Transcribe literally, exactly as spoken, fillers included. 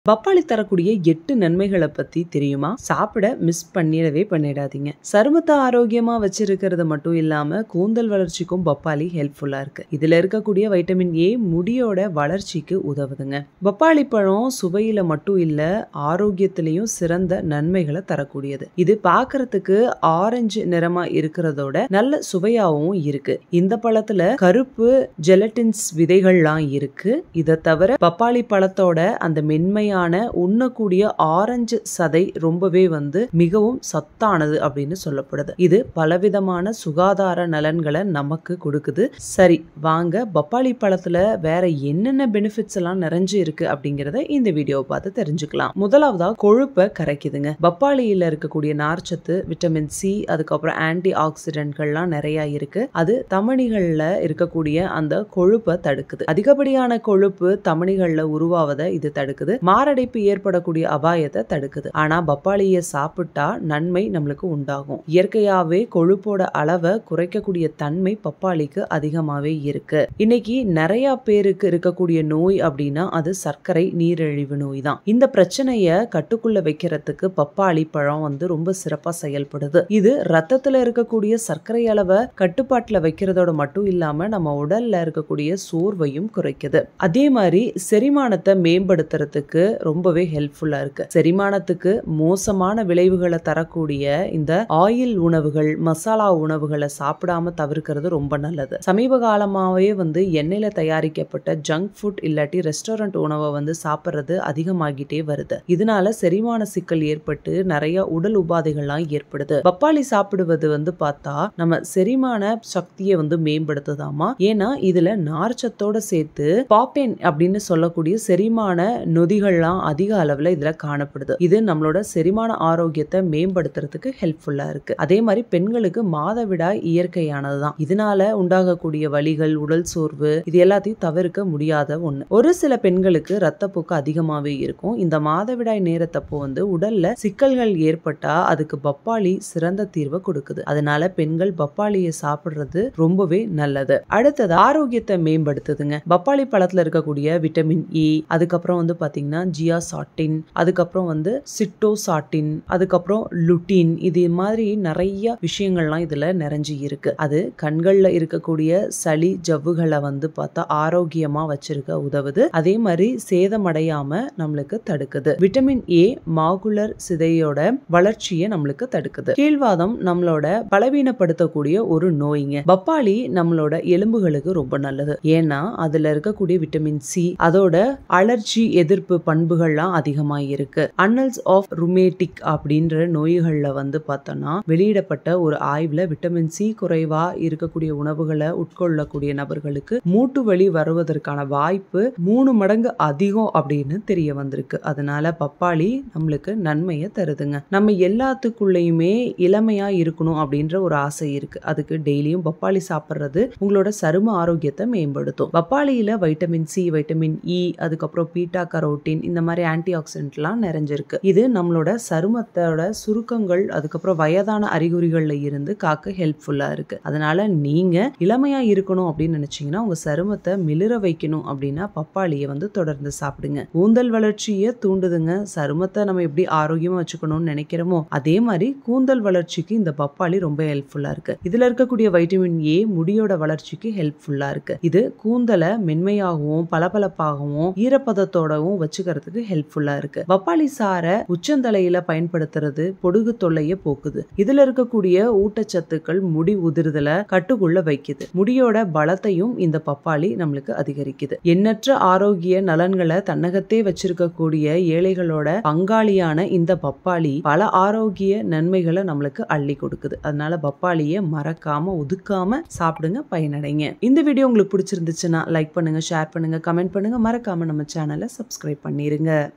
பப்பாளி தரக்கூடிய எட்டு நன்மைகளை பத்தி தெரியுமா? சாப்பிட மிஸ் பண்ணிடவே பண்ணிடாதீங்க. சருமத்தை ஆரோக்கியமா வச்சிருக்கிறது மட்டும் இல்லாம கூந்தல் வளர்ச்சிக்கும் பப்பாளி ஹெல்ப்ஃபுல்லா இருக்கு. இதுல இருக்கக்கூடிய வைட்டமின் ஏ முடியோட வளர்ச்சிக்கு உதவுதுங்க. பப்பாளி பழம் சுவையில மட்டும் இல்ல, ஆரோக்கியத்திலையும் சிறந்த நன்மைகளை தரக்கூடியது. இது பாக்குறதுக்கு ஆரஞ்சு நிறமா இருக்கிறதோட நல்ல சுவையாவும் இருக்கு. இந்த பழத்துல கருப்பு ஜெலட்டின்ஸ் விதைகள்லாம் இருக்கு. இதை தவிர பப்பாளி பழத்தோட அந்த மென்மை உண்ணக்கூடிய ஆரஞ்சு சதை ரொம்பவே வந்து மிகவும் சத்தானது அப்படின்னு சொல்லப்படுது. இது பலவிதமான சுகாதார நலன்களை நமக்கு கொடுக்குது. சரி, வாங்க பப்பாளி பழத்துல வேற என்னென்ன பெனிஃபிட்ஸ் எல்லாம் நிறைஞ்சு இருக்கு அப்படிங்கறத இந்த வீடியோவை பார்த்து தெரிஞ்சுக்கலாம். முதலாவதா கொழுப்பை கரைக்குதுங்க. பப்பாளியில இருக்கக்கூடிய நார்ச்சத்து, விட்டமின் சி, அதுக்கப்புறம் ஆன்டி ஆக்சிடென்ட்கள்லாம் நிறைய இருக்கு. அது தமனிகள்ல இருக்கக்கூடிய அந்த கொழுப்பை தடுக்குது. அதிகப்படியான கொழுப்பு தமனிகள்ல உருவாவதை இது தடுக்குது. மாரடைப்பு ஏற்படக்கூடிய அபாயத்தை தடுக்குது. ஆனா பப்பாளியை சாப்பிட்டா நன்மை நம்மளுக்கு உண்டாகும். இயற்கையாவே கொழுப்போட அளவை குறைக்கக்கூடிய தன்மை பப்பாளிக்கு அதிகமாவே இருக்கு. இன்னைக்கு நிறைய பேருக்கு இருக்கக்கூடிய நோய் அப்படின்னா அது சர்க்கரை நீரிழிவு நோய் தான். இந்த பிரச்சனைய கட்டுக்குள்ள வைக்கிறதுக்கு பப்பாளி பழம் வந்து ரொம்ப சிறப்பா செயல்படுது. இது ரத்தத்துல இருக்கக்கூடிய சர்க்கரை அளவை கட்டுப்பாட்டுல வைக்கிறதோட மட்டும் இல்லாம நம்ம உடல்ல இருக்கக்கூடிய சோர்வையும் குறைக்குது. அதே மாதிரி செரிமானத்தை மேம்படுத்துறதுக்கு ரொம்பவே ஹெல்ப்ஃபுல்லா இருக்கு. செரிமானத்துக்கு மோசமான விளைவுகளை தரக்கூடிய இந்த ஆயில் உணவுகள், மசாலா உணவுகளை சாப்பிடாம தவிர்க்கிறது ரொம்ப நல்லது. சமீப காலமாவே வந்து எண்ணெயில தயாரிக்கப்பட்ட ஜங்க் ஃபுட் இல்லாட்டி ரெஸ்டாரண்ட் உணவை வந்து சாப்பிடுறது அதிகமாகிட்டே வருது. இதனால செரிமான சிக்கல் ஏற்பட்டு நிறைய உடல் உபாதைகள்லாம் ஏற்படுது. பப்பாளி சாப்பிடுவது வந்து பார்த்தா நம்ம செரிமான சக்தியை வந்து மேம்படுத்துதாமா. ஏன்னா இதுல நார்ச்சத்தோட சேர்த்து பாப்பேன் அப்படின்னு சொல்லக்கூடிய செரிமான நொதிகள் அதிக அளவுல இதுல காணப்படுது. இது நம்மளோட செரிமான ஆரோக்கியத்தை மேம்படுத்துறதுக்கு ஹெல்ப்ஃபுல்லா இருக்கு. அதே மாதிரி பெண்களுக்கு மாதவிடாய் இயற்கையானதுதான். இதனால உண்டாகக்கூடிய வலிகள், உடல் சோர்வு இது எல்லாத்தையும் தவிர்க்க முடியாத ஒண்ணு. ஒரு சில பெண்களுக்கு ரத்தப்போக்கு அதிகமாவே இருக்கும். இந்த மாதவிடாய் நேரத்தப்போ வந்து உடல்ல சிக்கல்கள் ஏற்பட்டா அதுக்கு பப்பாளி சிறந்த தீர்வை கொடுக்குது. அதனால பெண்கள் பப்பாளியை சாப்பிடுறது ரொம்பவே நல்லது. அடுத்தது ஆரோக்கியத்தை மேம்படுத்துதுங்க. பப்பாளி பழத்துல இருக்கக்கூடிய விட்டமின் இ, அதுக்கப்புறம் வந்து பாத்தீங்கன்னா ஜியாசாட்டின், அதுக்கப்புறம் வந்து சிட்டோசாட்டின், அதுக்கப்புறம் லுட்டின், இது மாதிரி நிறைய விஷயங்கள்லாம் இதுல நிறைஞ்சு இருக்கு. அது கண்கள்ல இருக்கக்கூடிய சளி ஜவ்வுகளை வந்து பார்த்தா ஆரோக்கியமா வச்சிருக்க உதவுது. அதே மாதிரி சேதமடையாம நம்மளுக்கு தடுக்குது. விட்டமின் ஏ மாகுலர் சிதையோட வளர்ச்சியை நம்மளுக்கு தடுக்குது. கீழ்வாதம் நம்மளோட பலவீனப்படுத்தக்கூடிய ஒரு நோய்ங்க. பப்பாளி நம்மளோட எலும்புகளுக்கு ரொம்ப நல்லது. ஏன்னா அதுல இருக்கக்கூடிய விட்டமின் சி அதோட அலர்ஜி எதிர்ப்பு பண்புகள்லாம் அதிகமா இருக்கு. அன்னல்ஸ் ஆஃப் ருமேட்டிக் அப்படின்ற நோய்கள்ல வந்து பார்த்தோம்னா வெளியிடப்பட்ட ஒரு ஆய்வுல விட்டமின் சி குறைவா இருக்கக்கூடிய உணவுகளை உட்கொள்ளக்கூடிய நபர்களுக்கு மூட்டு வலி வருவதற்கான வாய்ப்பு மூணு மடங்கு அதிகம் அப்படின்னு தெரிய வந்திருக்கு. அதனால பப்பாளி நம்மளுக்கு நன்மையை தருதுங்க. நம்ம எல்லாத்துக்குள்ளயுமே இளமையா இருக்கணும் அப்படின்ற ஒரு ஆசை இருக்கு. அதுக்கு டெய்லியும் பப்பாளி சாப்பிடுறது உங்களோட சரும ஆரோக்கியத்தை மேம்படுத்தும். பப்பாளியில வைட்டமின் சி, வைட்டமின் இ, அதுக்கப்புறம் பீட்டா கரோட்டின், இந்த மாதிரி ஆன்டி ஆக்சிடென்ட்லாம் நிறைஞ்சிருக்கு. இது நம்மளோட சருமத்தோட சுருக்கங்கள், அதுக்கப்புறம் வயதான அறிகுறிகள்ல இருந்து காக்க ஹெல்ப்ஃபுல்லா இருக்கு. அதனால நீங்க இளமையா இருக்கணும் அப்படின்னு நினைச்சீங்கன்னா, உங்க சருமத்தை மிளிர வைக்கணும் அப்படின்னா பப்பாளியை வந்து தொடர்ந்து சாப்பிடுங்க. கூந்தல் வளர்ச்சியை தூண்டுதுங்க. சருமத்தை நம்ம எப்படி ஆரோக்கியமா வச்சுக்கணும்னு நினைக்கிறோமோ அதே மாதிரி கூந்தல் வளர்ச்சிக்கு இந்த பப்பாளி ரொம்ப ஹெல்ப்ஃபுல்லா இருக்கு. இதுல இருக்கக்கூடிய வைட்டமின் ஏ முடியோட வளர்ச்சிக்கு ஹெல்ப்ஃபுல்லா இருக்கு. இது கூந்தலை மென்மையாகவும் பளபளப்பாகவும் ஈரப்பதத்தோடவும் வச்சுக்கிறதுக்கு ஹெல்ப்ஃபுல்லா இருக்கு. பப்பாளி சாரை உச்சந்தலையில பயன்படுத்துறது பொடுகு தொல்லையை போக்குது. இதுல இருக்கக்கூடிய ஊட்டச்சத்துக்கள் முடி உதிர்தலை கட்டுக்குள்ள வைக்குது. முடியோட பலத்தையும் இந்த பப்பாளி நம்மளுக்கு அதிகரிக்குது. எண்ணற்ற ஆரோக்கிய நலன்களை தன்னகத்தே வச்சிருக்கக்கூடிய ஏழைகளோட பங்காளியான இந்த பப்பாளி பல ஆரோக்கிய நன்மைகளை நம்மளுக்கு அள்ளி கொடுக்குது. அதனால பப்பாளியை மறக்காம ஒதுக்காம சாப்பிடுங்க, பயனடைங்க. இந்த வீடியோ உங்களுக்கு பிடிச்சிருந்துச்சுன்னா லைக் பண்ணுங்க, ஷேர் பண்ணுங்க, கமெண்ட் பண்ணுங்க. மறக்காம நம்ம சேனலை சப்ஸ்கிரைப் பண்ணிருங்க.